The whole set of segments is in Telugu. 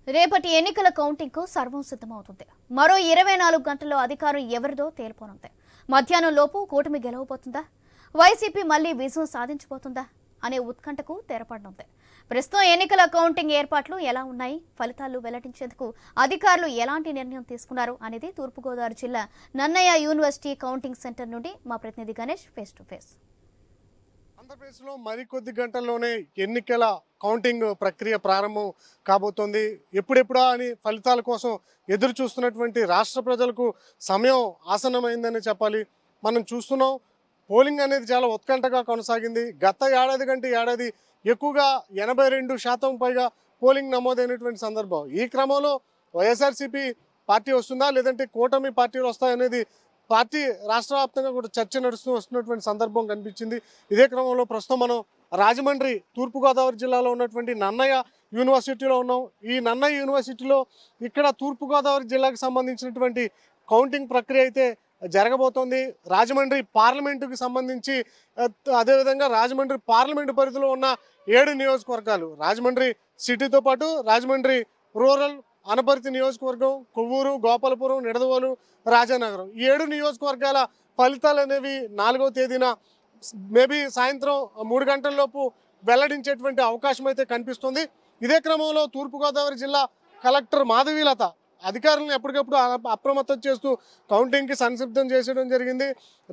రేపటి ఎన్నికల కౌంటింగ్కు సర్వం సిద్ధమవుతుంది. మరో 24 గంటల్లో అధికారం ఎవరిదో తేలిపోనుంది. మధ్యాహ్నం లోపు కూటమి గెలవబోతుందా, వైసీపీ మళ్లీ విజయం సాధించబోతుందా అనే ఉత్కంఠకు తెరపడనుంది. ప్రస్తుతం ఎన్నికల కౌంటింగ్ ఏర్పాట్లు ఎలా ఉన్నాయి, ఫలితాలు వెల్లడించేందుకు అధికారులు ఎలాంటి నిర్ణయం తీసుకున్నారు అనేది తూర్పుగోదావరి జిల్లా నన్నయ్య యూనివర్సిటీ కౌంటింగ్ సెంటర్ నుండి మా ప్రతినిధి గణేష్ ఫేస్ టు ఫేస్. ఆంధ్రప్రదేశ్లో మరికొద్ది గంటల్లోనే ఎన్నికల కౌంటింగ్ ప్రక్రియ ప్రారంభం కాబోతోంది. ఎప్పుడెప్పుడా అని ఫలితాల కోసం ఎదురు చూస్తున్నటువంటి రాష్ట్ర ప్రజలకు సమయం ఆసన్నమైందని చెప్పాలి. మనం చూస్తున్నాం, పోలింగ్ అనేది చాలా ఉత్కంఠగా కొనసాగింది. గత ఏడాది కంటే ఏడాది ఎక్కువగా 82% పైగా పోలింగ్ నమోదైనటువంటి సందర్భం. ఈ క్రమంలో వైఎస్ఆర్సీపీ పార్టీ వస్తుందా లేదంటే కూటమి పార్టీలు వస్తాయనేది పార్టీ రాష్ట్ర వ్యాప్తంగా కూడా చర్చ వస్తున్నటువంటి సందర్భం కనిపించింది. ఇదే క్రమంలో ప్రస్తుతం మనం రాజమండ్రి తూర్పుగోదావరి జిల్లాలో ఉన్నటువంటి నన్నయ్య యూనివర్సిటీలో ఉన్నాం. ఈ నన్నయ్య యూనివర్సిటీలో ఇక్కడ తూర్పుగోదావరి జిల్లాకు సంబంధించినటువంటి కౌంటింగ్ ప్రక్రియ అయితే జరగబోతోంది. రాజమండ్రి పార్లమెంటుకి సంబంధించి అదేవిధంగా రాజమండ్రి పార్లమెంటు పరిధిలో ఉన్న 7 నియోజకవర్గాలు, రాజమండ్రి సిటీతో పాటు రాజమండ్రి రూరల్, అనపర్తి నియోజకవర్గం, కొవ్వూరు, గోపాలపురం, నిడదవోలు, రాజానగరం, ఈ 7 నియోజకవర్గాల ఫలితాలు అనేవి 4వ తేదీన మేబీ సాయంత్రం 3 గంటలలోపు వెల్లడించేటువంటి అవకాశం అయితే కనిపిస్తుంది. ఇదే క్రమంలో తూర్పుగోదావరి జిల్లా కలెక్టర్ మాధవీలత అధికారులను ఎప్పటికప్పుడు అప్రమత్తం చేస్తూ కౌంటింగ్కి సంసిద్ధం చేసేయడం జరిగింది.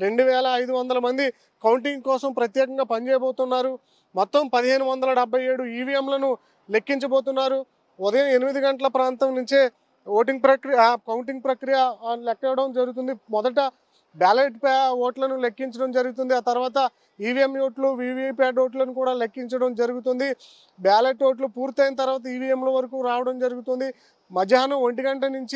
2500 మంది కౌంటింగ్ కోసం ప్రత్యేకంగా పనిచేయబోతున్నారు. మొత్తం 1577 ఈవీఎంలను లెక్కించబోతున్నారు. ఉదయం 8 గంటల ప్రాంతం నుంచే కౌంటింగ్ ప్రక్రియ లెక్కడం జరుగుతుంది. మొదట బ్యాలెట్ ఓట్లను లెక్కించడం జరుగుతుంది. ఆ తర్వాత ఈవీఎం ఓట్లు, వీవీప్యాట్ ఓట్లను కూడా లెక్కించడం జరుగుతుంది. బ్యాలెట్ ఓట్లు పూర్తయిన తర్వాత ఈవీఎంల వరకు రావడం జరుగుతుంది. మధ్యాహ్నం 1 గంట నుంచి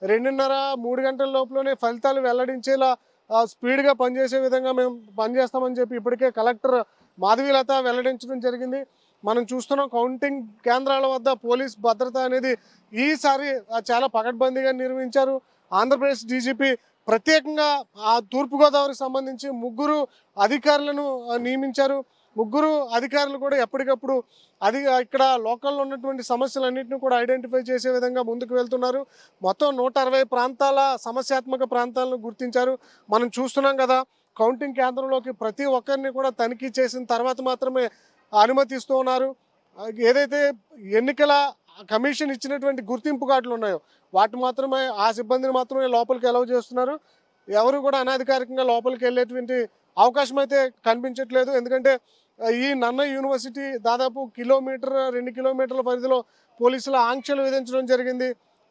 2:30-3 గంటల లోపలనే ఫలితాలు వెల్లడించేలా స్పీడ్గా పనిచేసే విధంగా మేము పనిచేస్తామని చెప్పి ఇప్పటికే కలెక్టర్ మాధవీలత వెల్లడించడం జరిగింది. మనం చూస్తున్నాం, కౌంటింగ్ కేంద్రాల వద్ద పోలీస్ భద్రత అనేది ఈసారి చాలా పకడ్బందీగా నిర్వహించారు. ఆంధ్రప్రదేశ్ డీజీపీ ప్రత్యేకంగా ఆ తూర్పుగోదావరికి సంబంధించి 3 అధికారులను నియమించారు. 3 అధికారులు కూడా ఎప్పటికప్పుడు ఇక్కడ లోకల్లో ఉన్నటువంటి సమస్యలన్నింటినీ కూడా ఐడెంటిఫై చేసే విధంగా ముందుకు వెళ్తున్నారు. మొత్తం 160 ప్రాంతాల సమస్యాత్మక ప్రాంతాలను గుర్తించారు. మనం చూస్తున్నాం కదా, కౌంటింగ్ కేంద్రంలోకి ప్రతి ఒక్కరిని కూడా తనిఖీ చేసిన తర్వాత మాత్రమే అనుమతిస్తూ ఉన్నారు. ఏదైతే ఎన్నికల కమిషన్ ఇచ్చినటువంటి గుర్తింపు కార్డులు ఉన్నాయో వాటి మాత్రమే, ఆ సిబ్బందిని మాత్రమే లోపలికి అలౌ చేస్తున్నారు. ఎవరు కూడా అనాధికారికంగా లోపలికి వెళ్ళేటువంటి అవకాశం అయితే కనిపించట్లేదు. ఎందుకంటే ఈ నన్నయ్య యూనివర్సిటీ దాదాపు 1-2 కిలోమీటర్ల పరిధిలో పోలీసుల ఆంక్షలు విధించడం జరిగింది.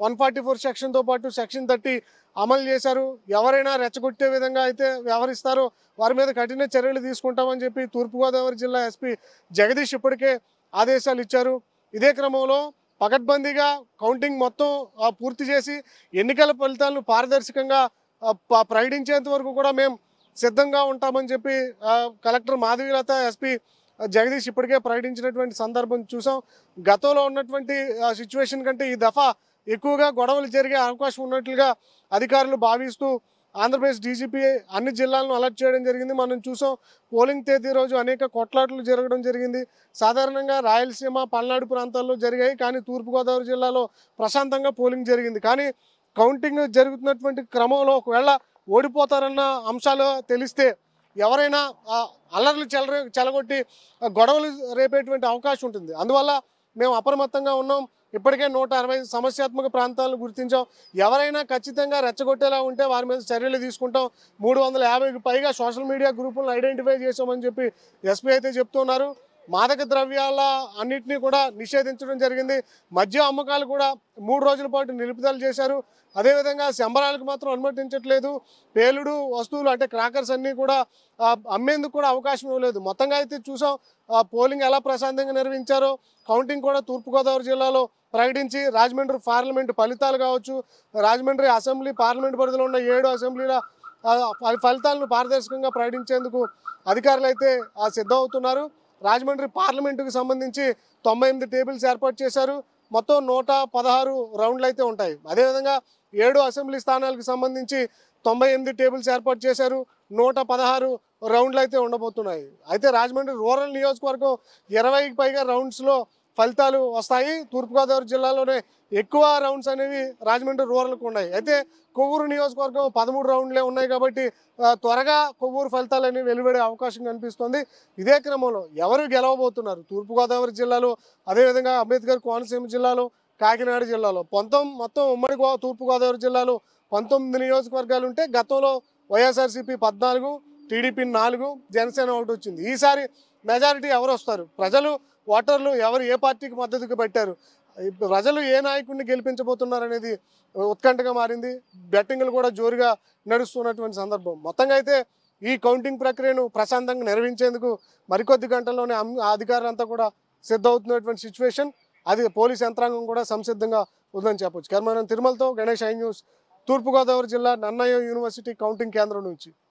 144 సెక్షన్తో పాటు సెక్షన్ 30 అమలు చేశారు. ఎవరైనా రెచ్చగొట్టే విధంగా అయితే వ్యవహరిస్తారో వారి మీద కఠిన చర్యలు తీసుకుంటామని చెప్పి తూర్పుగోదావరి జిల్లా ఎస్పీ జగదీష్ ఇప్పటికే ఆదేశాలు ఇచ్చారు. ఇదే క్రమంలో పకడ్బందీగా కౌంటింగ్ మొత్తం పూర్తి చేసి ఎన్నికల ఫలితాలను పారదర్శకంగా ప్రకటించేంత వరకు కూడా మేము సిద్ధంగా ఉంటామని చెప్పి కలెక్టర్ మాధవీలత, ఎస్పీ జగదీష్ ఇప్పటికే ప్రకటించినటువంటి సందర్భం చూసాం. గతంలో ఉన్నటువంటి సిచ్యువేషన్ కంటే ఈ దఫా ఎక్కువగా గొడవలు జరిగే అవకాశం ఉన్నట్లుగా అధికారులు భావిస్తూ ఆంధ్రప్రదేశ్ డీజీపీ అన్ని జిల్లాలను అలర్ట్ చేయడం జరిగింది. మనం చూసాం, పోలింగ్ తేదీ రోజు అనేక కొట్లాట్లు జరగడం జరిగింది. సాధారణంగా రాయలసీమ, పల్నాడు ప్రాంతాల్లో జరిగాయి, కానీ తూర్పుగోదావరి జిల్లాలో ప్రశాంతంగా పోలింగ్ జరిగింది. కానీ కౌంటింగ్ జరుగుతున్నటువంటి క్రమంలో ఒకవేళ ఓడిపోతారన్న అంశాలు తెలిస్తే ఎవరైనా అల్లర్లు చెలగొట్టి గొడవలు రేపేటువంటి అవకాశం ఉంటుంది. అందువల్ల మేము అప్రమత్తంగా ఉన్నాం. ఇప్పటికే 160 సమస్యాత్మక ప్రాంతాలను గుర్తించాం. ఎవరైనా ఖచ్చితంగా రెచ్చగొట్టేలా ఉంటే వారి మీద చర్యలు తీసుకుంటాం. 350కి పైగా సోషల్ మీడియా గ్రూపులను ఐడెంటిఫై చేసామని చెప్పి ఎస్పీ అయితే చెప్తున్నారు. మాదక ద్రవ్యాల అన్నింటినీ కూడా నిషేధించడం జరిగింది. మద్యం అమ్మకాలు కూడా 3 రోజుల పాటు నిలుపుదల చేశారు. అదేవిధంగా సంబరాలకు మాత్రం అనుమతించట్లేదు. పేలుడు వస్తువులు అంటే క్రాకర్స్ అన్నీ కూడా అమ్మేందుకు కూడా అవకాశం ఇవ్వలేదు. మొత్తంగా అయితే చూసాం, పోలింగ్ ఎలా ప్రశాంతంగా నిర్వహించారో. కౌంటింగ్ కూడా తూర్పుగోదావరి జిల్లాలో ప్రకటించి రాజమండ్రి పార్లమెంటు ఫలితాలు కావచ్చు, రాజమండ్రి అసెంబ్లీ పార్లమెంటు పరిధిలో ఉన్న 7 అసెంబ్లీల ఫలితాలను పారదర్శకంగా ప్రకటించేందుకు అధికారులు అయితే సిద్ధమవుతున్నారు. రాజమండ్రి పార్లమెంటుకు సంబంధించి 98 టేబుల్స్ ఏర్పాటు చేశారు. మొత్తం 116 రౌండ్లు అయితే ఉంటాయి. అదేవిధంగా 7 అసెంబ్లీ స్థానాలకు సంబంధించి 98 టేబుల్స్ ఏర్పాటు చేశారు. 116 రౌండ్లు అయితే ఉండబోతున్నాయి. అయితే రాజమండ్రి రూరల్ నియోజకవర్గం 20కి పైగా రౌండ్స్లో ఫలితాలు వస్తాయి. తూర్పుగోదావరి జిల్లాలోనే ఎక్కువ రౌండ్స్ అనేవి రాజమండ్రి రూరల్కు ఉన్నాయి. అయితే కొవ్వూరు నియోజకవర్గం 13 రౌండ్లే ఉన్నాయి కాబట్టి త్వరగా కొవ్వూరు ఫలితాలు అనేవి వెలువడే అవకాశం కనిపిస్తుంది. ఇదే క్రమంలో ఎవరు గెలవబోతున్నారు తూర్పుగోదావరి జిల్లాలో, అదేవిధంగా అంబేద్కర్ కోనసీమ జిల్లాలో, కాకినాడ జిల్లాలో మొత్తం ఉమ్మడి తూర్పుగోదావరి జిల్లాలో 19 నియోజకవర్గాలు ఉంటే గతంలో వైఎస్ఆర్సీపీ 14, టీడీపీ 4, జనసేన 1 వచ్చింది. ఈసారి మెజారిటీ ఎవరు వస్తారు, ప్రజలు ఓటర్లు ఎవరు ఏ పార్టీకి మద్దతుగా పెట్టారు, ప్రజలు ఏ నాయకుడిని గెలిపించబోతున్నారు అనేది ఉత్కంఠగా మారింది. బెట్టింగ్లు కూడా జోరుగా నడుస్తున్నటువంటి సందర్భం. మొత్తంగా అయితే ఈ కౌంటింగ్ ప్రక్రియను ప్రశాంతంగా నిర్వహించేందుకు మరికొద్ది గంటల్లోనే అధికారులంతా కూడా సిద్ధమవుతున్నటువంటి సిచ్యువేషన్. అది పోలీస్ యంత్రాంగం కూడా సంసిద్ధంగా ఉందని చెప్పొచ్చు. కెమెరామెన్ తిరుమలతో గణేష్, ఐ న్యూస్, తూర్పుగోదావరి జిల్లా నన్నయ్య యూనివర్సిటీ కౌంటింగ్ కేంద్రం నుంచి.